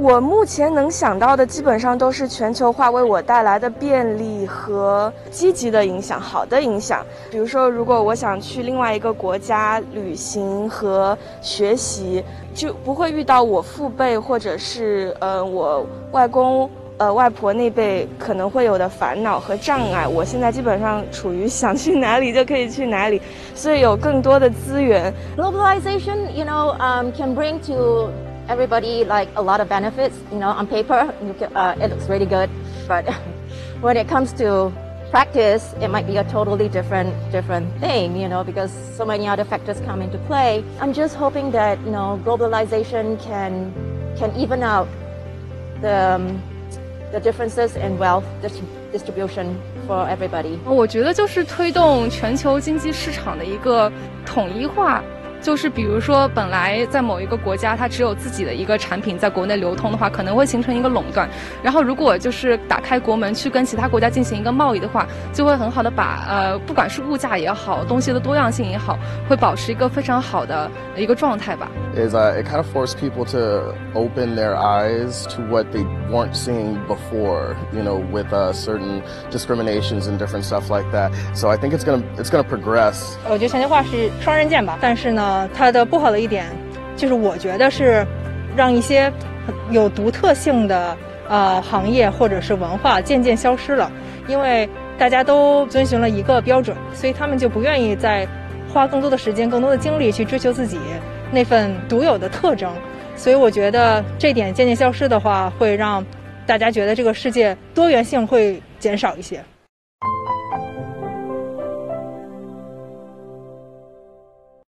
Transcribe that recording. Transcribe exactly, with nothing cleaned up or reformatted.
我目前能想到的基本上都是全球化为我带来的便利和积极的影响，好的影响。比如说，如果我想去另外一个国家旅行和学习，就不会遇到我父辈或者是呃我外公呃外婆那辈可能会有的烦恼和障碍。我现在基本上处于想去哪里就可以去哪里，所以有更多的资源。 Globalization, you know, um, can bring to everybody like a lot of benefits. You know, on paper, you can, uh, it looks really good, but when it comes to practice, it might be a totally different different thing, you know, because so many other factors come into play. I'm just hoping that, you know, globalization can can even out the um, the differences in wealth distribution for everybody. 我觉得就是推动全球经济市场的一个统一化。就是比如说本来在某一个国家它只有自己的一个产品在国内流通的话，可能会形成一个垄断，然后如果就是打开国门去跟其他国家进行一个贸易的话，就会很好的把呃不管是物价也好，东西的多样性也好，会保持一个非常好的一个状态吧。 Is uh, it kind of forced people to open their eyes to what they weren't seeing before, you know, with uh, certain discriminations and different stuff like that. So I think it's gonna it's gonna progress. 我觉得全球化是双刃剑吧，但是呢，它的不好的一点就是我觉得是让一些有独特性的呃行业或者是文化渐渐消失了，因为大家都遵循了一个标准，所以他们就不愿意再花更多的时间、更多的精力去追求自己那份独有的特征。所以我觉得这点渐渐消失的话，会让大家觉得这个世界多元性会减少一些。